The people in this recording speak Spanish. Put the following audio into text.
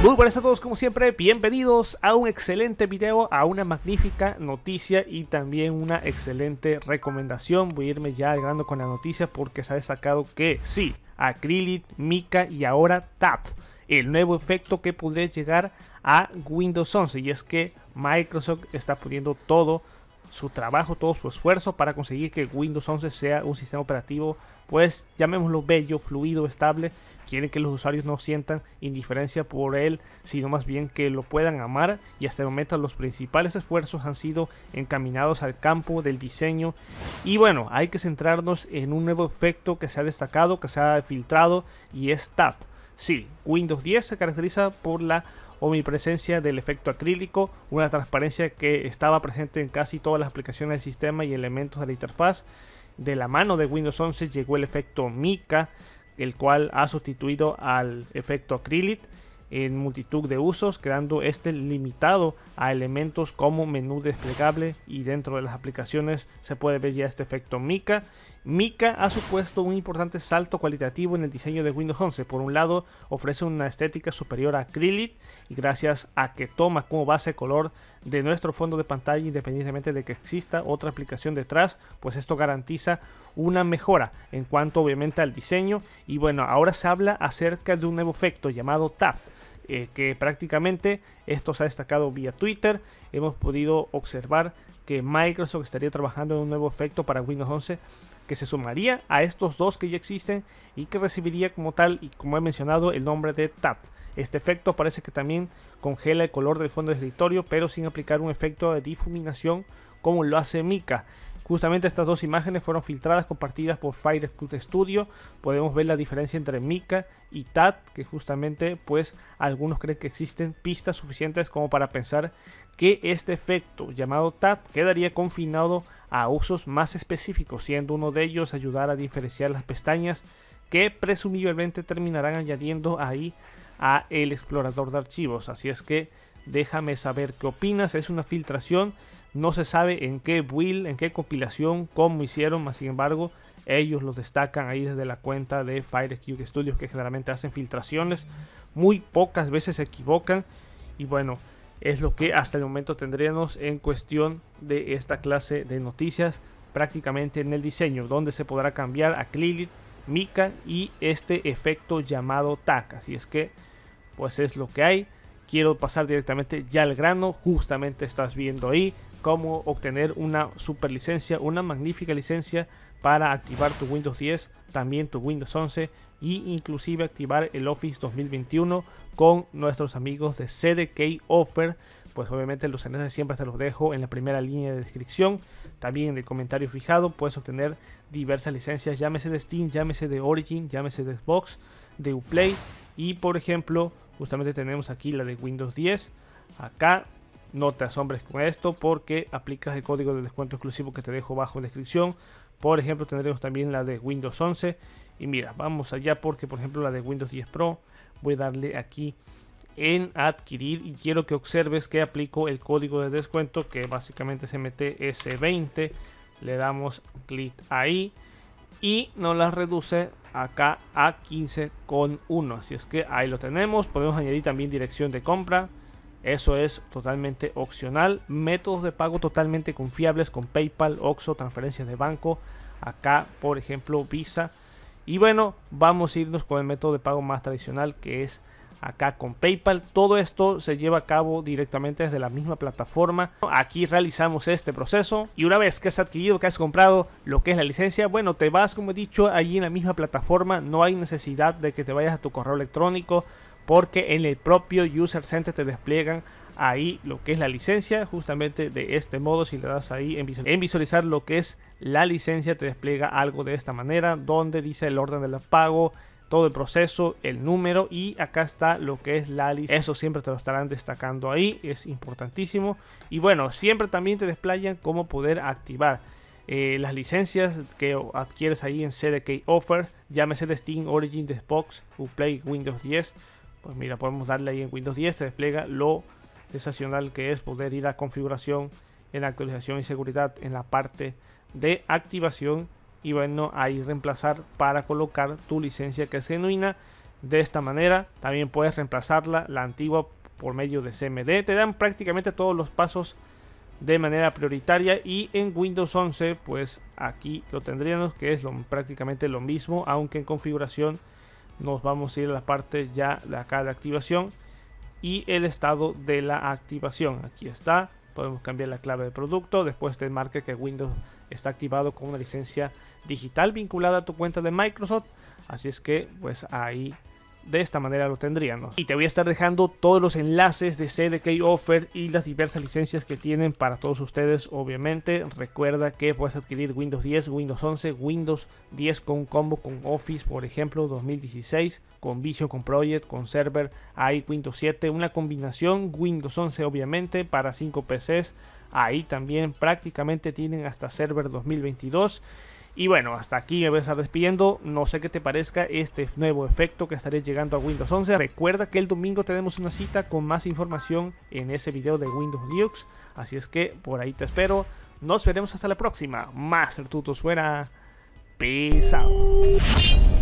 Muy buenas a todos, como siempre, bienvenidos a un excelente video, a una magnífica noticia y también una excelente recomendación. Voy a irme ya al grano con la noticia porque se ha destacado que sí, Acrylic, Mica y ahora Tap, el nuevo efecto que podría llegar a Windows 11, y es que Microsoft está poniendo todo su trabajo, todo su esfuerzo para conseguir que Windows 11 sea un sistema operativo, pues llamémoslo bello, fluido, estable. Quieren que los usuarios no sientan indiferencia por él, sino más bien que lo puedan amar, y hasta el momento los principales esfuerzos han sido encaminados al campo del diseño. Y bueno, hay que centrarnos en un nuevo efecto que se ha destacado, que se ha filtrado, y es Tap. Sí, Windows 10 se caracteriza por la omnipresencia del efecto acrílico, una transparencia que estaba presente en casi todas las aplicaciones del sistema y elementos de la interfaz. De la mano de Windows 11 llegó el efecto Mica, el cual ha sustituido al efecto Acrylic en multitud de usos, quedando este limitado a elementos como menú desplegable, y dentro de las aplicaciones se puede ver ya este efecto Mica. Mica ha supuesto un importante salto cualitativo en el diseño de Windows 11. Por un lado, ofrece una estética superior a Acrylic, y gracias a que toma como base el color de nuestro fondo de pantalla independientemente de que exista otra aplicación detrás, pues esto garantiza una mejora en cuanto obviamente al diseño. Y bueno, ahora se habla acerca de un nuevo efecto llamado Tap, que prácticamente esto se ha destacado vía Twitter. Hemos podido observar que Microsoft estaría trabajando en un nuevo efecto para Windows 11 que se sumaría a estos dos que ya existen y que recibiría como tal, y como he mencionado, el nombre de Tap. Este efecto parece que también congela el color del fondo del escritorio, pero sin aplicar un efecto de difuminación como lo hace Mica. Justamente estas dos imágenes fueron filtradas, compartidas por Firefox Studio. Podemos ver la diferencia entre Mica y Tap, que justamente pues algunos creen que existen pistas suficientes como para pensar que este efecto llamado Tap quedaría confinado a usos más específicos, siendo uno de ellos ayudar a diferenciar las pestañas que presumiblemente terminarán añadiendo ahí a el explorador de archivos. Así es que déjame saber qué opinas. Es una filtración, no se sabe en qué build, en qué compilación, cómo hicieron, más sin embargo ellos los destacan ahí desde la cuenta de Firefox Studios, que generalmente hacen filtraciones, muy pocas veces se equivocan. Y bueno, es lo que hasta el momento tendríamos en cuestión de esta clase de noticias, prácticamente en el diseño, donde se podrá cambiar Acrylic, Mica y este efecto llamado Tap. Así es que pues es lo que hay. Quiero pasar directamente ya al grano. Justamente estás viendo ahí cómo obtener una super licencia, una magnífica licencia para activar tu Windows 10, también tu Windows 11, y inclusive activar el Office 2021 con nuestros amigos de CDK Offer. Pues obviamente los enlaces siempre te los dejo en la primera línea de descripción. También en el comentario fijado puedes obtener diversas licencias, llámese de Steam, llámese de Origin, llámese de Xbox, de Uplay. Y por ejemplo, justamente tenemos aquí la de Windows 10. Acá no te asombres con esto porque aplicas el código de descuento exclusivo que te dejo bajo en la descripción. Por ejemplo, tendremos también la de Windows 11. Y mira, vamos allá porque por ejemplo la de Windows 10 Pro, voy a darle aquí en adquirir y quiero que observes que aplico el código de descuento, que básicamente es MTS20. Le damos clic ahí y nos la reduce acá a 15,1. Así es que ahí lo tenemos. Podemos añadir también dirección de compra, eso es totalmente opcional. Métodos de pago totalmente confiables con PayPal, Oxxo, transferencias de banco, acá por ejemplo Visa. Y bueno, vamos a irnos con el método de pago más tradicional, que es acá con PayPal. Todo esto se lleva a cabo directamente desde la misma plataforma. Aquí realizamos este proceso y una vez que has adquirido, que has comprado lo que es la licencia, bueno, te vas, como he dicho, allí en la misma plataforma. No hay necesidad de que te vayas a tu correo electrónico, porque en el propio User Center te despliegan ahí lo que es la licencia. Justamente de este modo, si le das ahí en visualizar lo que es la licencia, te despliega algo de esta manera, donde dice el orden del pago, todo el proceso, el número, y acá está lo que es la licencia. Eso siempre te lo estarán destacando ahí, es importantísimo. Y bueno, siempre también te desplayan cómo poder activar las licencias que adquieres ahí en CDK Offer, llámese de Steam, Origin, de Xbox, Uplay, Windows 10. Pues mira, podemos darle ahí en Windows 10, te despliega lo sensacional que es poder ir a configuración, en actualización y seguridad, en la parte de activación, y bueno, ahí reemplazar para colocar tu licencia que es genuina. de esta manera. También puedes reemplazarla, la antigua, por medio de CMD. Te dan prácticamente todos los pasos de manera prioritaria. Y en Windows 11 pues aquí lo tendríamos, que es prácticamente lo mismo, aunque en configuración nos vamos a ir a la parte ya de acá de activación y el estado de la activación. Aquí está, podemos cambiar la clave de producto. Después te marca que Windows está activado con una licencia digital vinculada a tu cuenta de Microsoft. Así es que pues ahí de esta manera lo tendríamos. Y te voy a estar dejando todos los enlaces de CDK Offer y las diversas licencias que tienen para todos ustedes. Obviamente recuerda que puedes adquirir Windows 10, Windows 11, Windows 10 con un combo con Office, por ejemplo 2016, con Vision, con Project, con Server, ahí Windows 7, una combinación Windows 11 obviamente para 5 PCs. Ahí también prácticamente tienen hasta Server 2022. Y bueno, hasta aquí me voy a estar despidiendo. No sé qué te parezca este nuevo efecto que estaré llegando a Windows 11. Recuerda que el domingo tenemos una cita con más información en ese video de Windows Linux. Así es que por ahí te espero. Nos veremos hasta la próxima. Master Tutos fuera. Peace out.